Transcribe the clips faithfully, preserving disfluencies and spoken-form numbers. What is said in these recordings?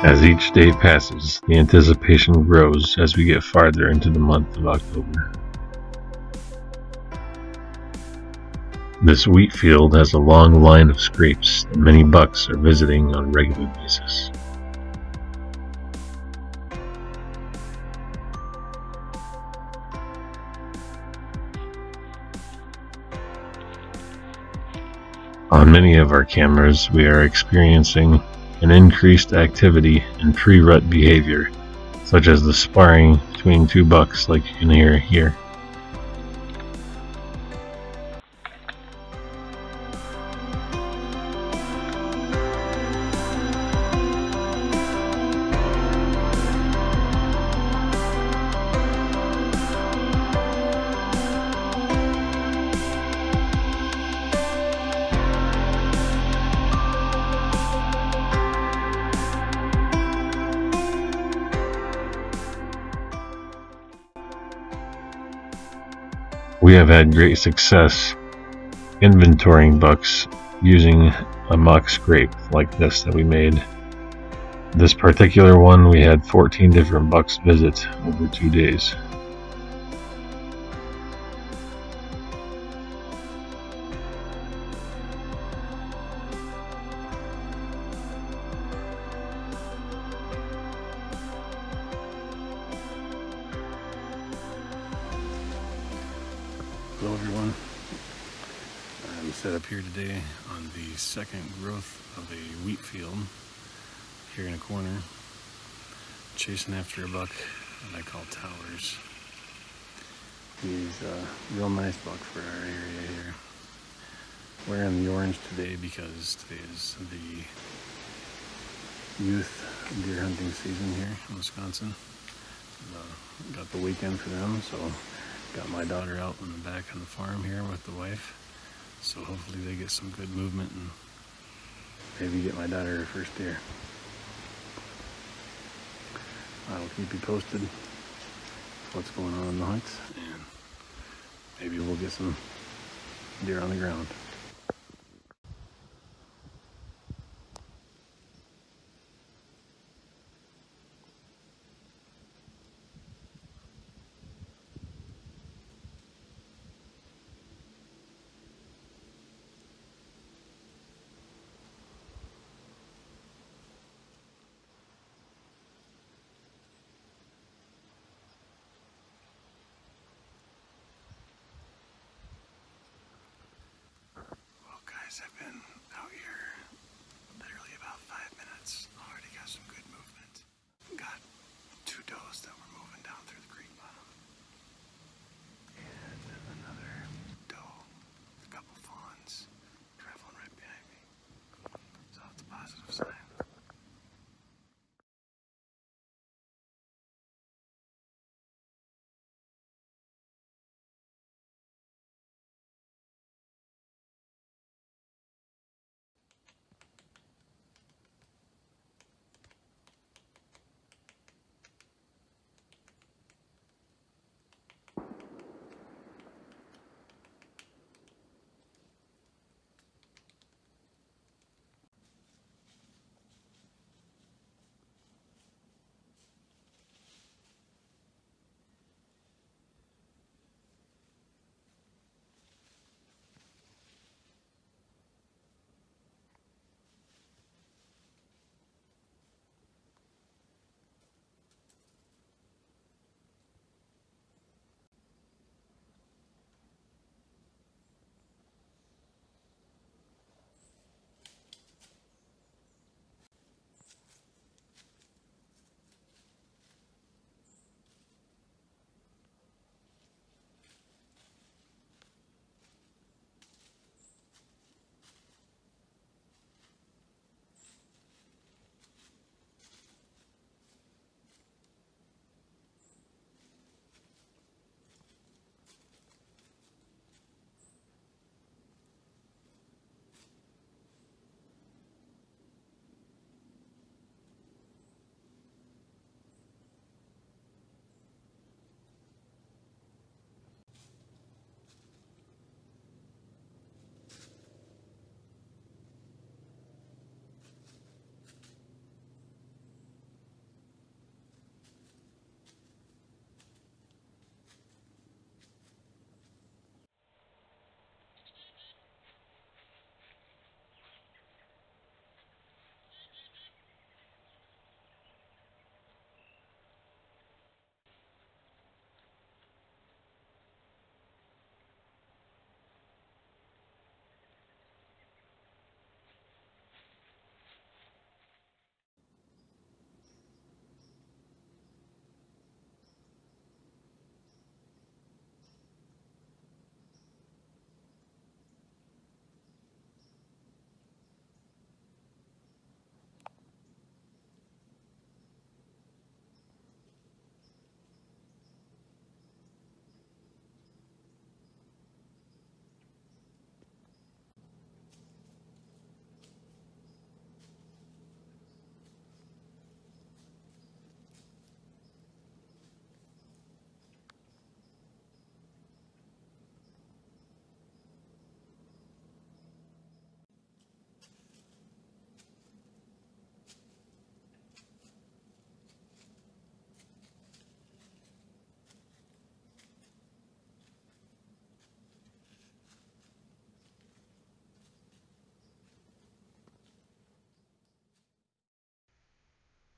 As each day passes, the anticipation grows as we get farther into the month of October. This wheat field has a long line of scrapes that many bucks are visiting on a regular basis. On many of our cameras, we are experiencing an increased activity and pre-rut behavior, such as the sparring between two bucks like you can hear here. We have had great success inventorying bucks using a mock scrape like this that we made. This particular one, we had fourteen different bucks visit over two days. Hello everyone, I'm set up here today on the second growth of a wheat field here in a corner, chasing after a buck that I call Towers. He's a real nice buck for our area here. Wearing the orange today because today is the youth deer hunting season here in Wisconsin. Uh, got the weekend for them, so got my daughter out in the back on the farm here with the wife, so hopefully they get some good movement and maybe get my daughter her first deer. I'll keep you posted what's going on in the hunts, and maybe we'll get some deer on the ground.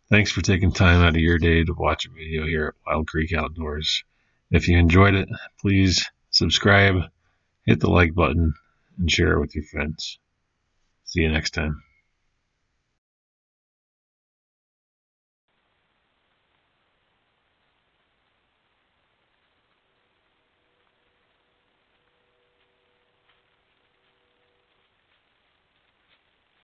Thanks for taking time out of your day to watch a video here at Wild Creek Outdoors. If you enjoyed it, please subscribe, hit the like button, and share it with your friends. See you next time.